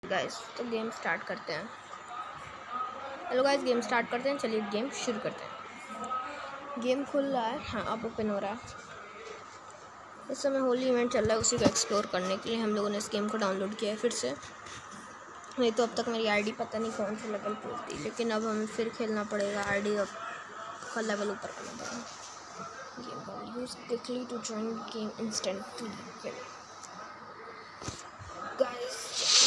Guys तो game start करते हैं। हेलो गाइस, गेम स्टार्ट करते हैं। चलिए गेम शुरू करते हैं। गेम खुल रहा है, हाँ अब ओपन हो रहा है। इस समय होली इवेंट चल रहा है, उसी को एक्सप्लोर करने के लिए हम लोगों ने इस गेम को डाउनलोड किया है फिर से। नहीं तो अब तक मेरी आईडी पता नहीं कौन सी लेवल पे होती, लेकिन अब हमें फिर खेलना पड़ेगा। आईडी अब का लेवल ऊपर करना पड़ेगा। Game use quickly to join game instantly. Guys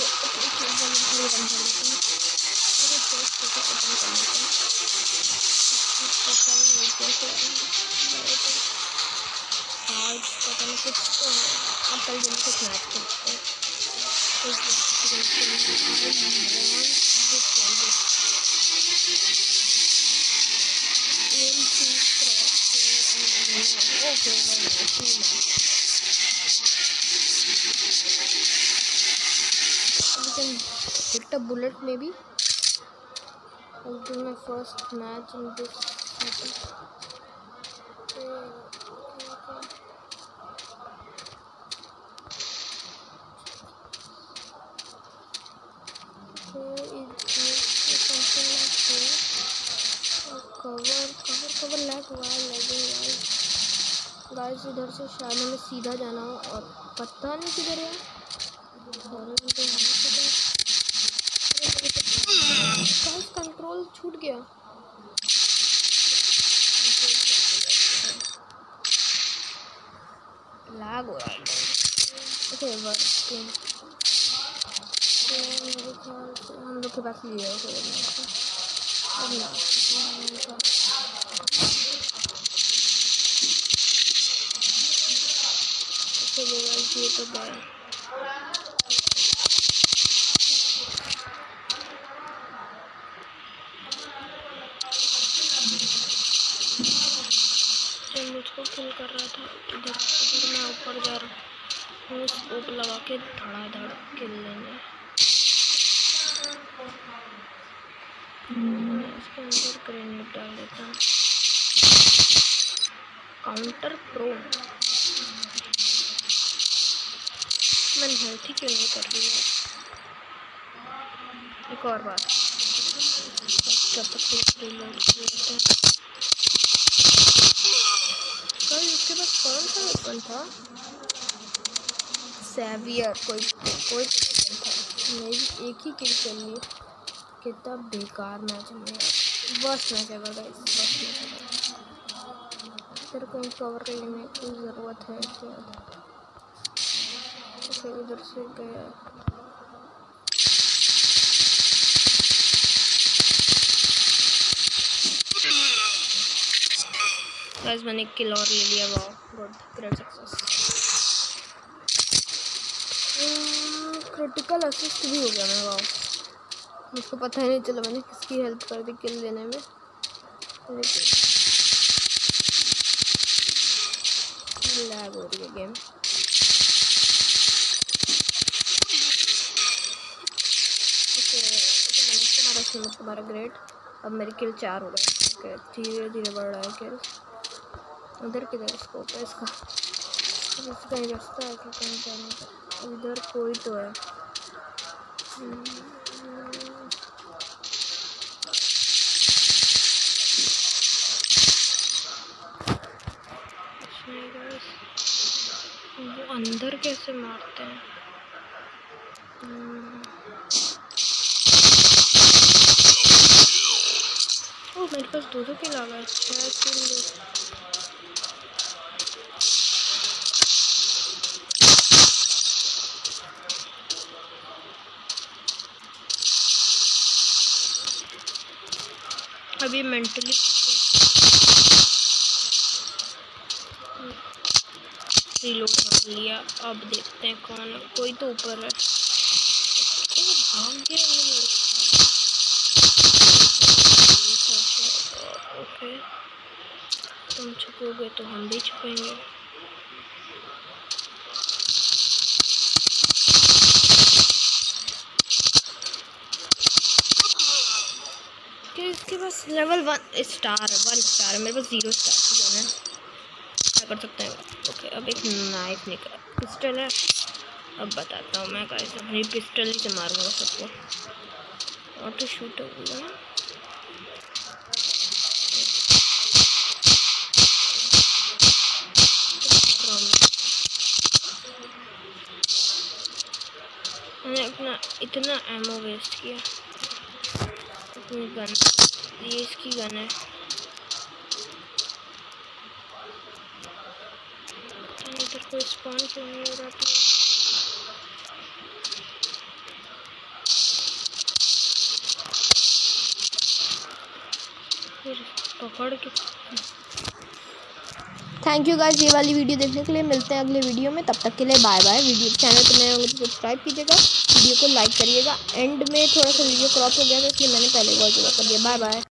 hit a bullet maybe. I'll do my first match in this setting. Cover lag हुआ है, गाइस इधर से शायद हमें सीधा जाना हो और पता नहीं किधर है। गाइस कंट्रोल छूट गया। लैग हो रहा है। ओके वर्किंग मेरे ख्याल से हम लोग के पास ये है। अब ना चलेगा ये तो गया। मुझको किल कर रहा था इधर मैं ऊपर जा रहा हूँ स्कोप लगा के धड़ाधड़ किल लेने। इसके अंदर ग्रेनेड डाल देता हूँ। काउंटर प्रो मैंने हेल्थ ही क्यों नहीं कर रही है। एक और बात उसके पास कौन सा वेपन था? सेवियर कोई वेपन था। मेरी एक ही किल चल रही है। कितना बेकार मैच है, वर्स्ट मैच है गाइस, वर्स्ट मैच है। इधर कहीं कवर लेने की ज़रूरत है क्या? तो इधर से गया। गाइस मैंने एक किल और ले लिया। Wow good, great success. Critical assist भी हो गया मैं। वाओ मुझको पता ही नहीं चला मैंने किसकी हेल्प कर दी किल लेने में। लैग हो रही है गेम। तुम्हारा ग्रेट। अब मेरी किल 4 हो गए। धीरे धीरे बढ़ रहा है किल। उधर किधर स्कोप है इसका? इसका ही रास्ता है कि कहीं जाने का। इधर कोई तो है। वो अंदर कैसे मारते हैं? ओ मेरे पास 2 किल आ गए। अभी मेंटली रीलोड कर लिया। अब देखते हैं कौन है। कोई तो ऊपर है। भाग गया ये लड़का। ओके तुम छुपोगे तो हम भी छुपेंगे। इसके पास लेवल 1 स्टार है। मेरे पास 0 स्टार है। क्या कर सकते हैं? ओके अब एक नाइफ निकला, पिस्टल है। अब बताता हूँ मैं गाइस, अपनी पिस्टल ही से मारूंगा सबको। ऑटो शूट होगा। मैंने अपना इतना एमो वेस्ट किया अपनी गन। ये इसकी गन है। इधर कोई स्पॉन क्यों नहीं हो रहा? पकड़ के। थैंक यू गाइस ये वाली वीडियो देखने के लिए। मिलते हैं अगले वीडियो में, तब तक के लिए बाय बाय। वीडियो चैनल पर नए होंगे तो सब्सक्राइब कीजिएगा, वीडियो को लाइक करिएगा। एंड में थोड़ा सा वीडियो क्रॉप हो गया था इसलिए मैंने पहले वॉइस ओवर कर दिया। Bye bye.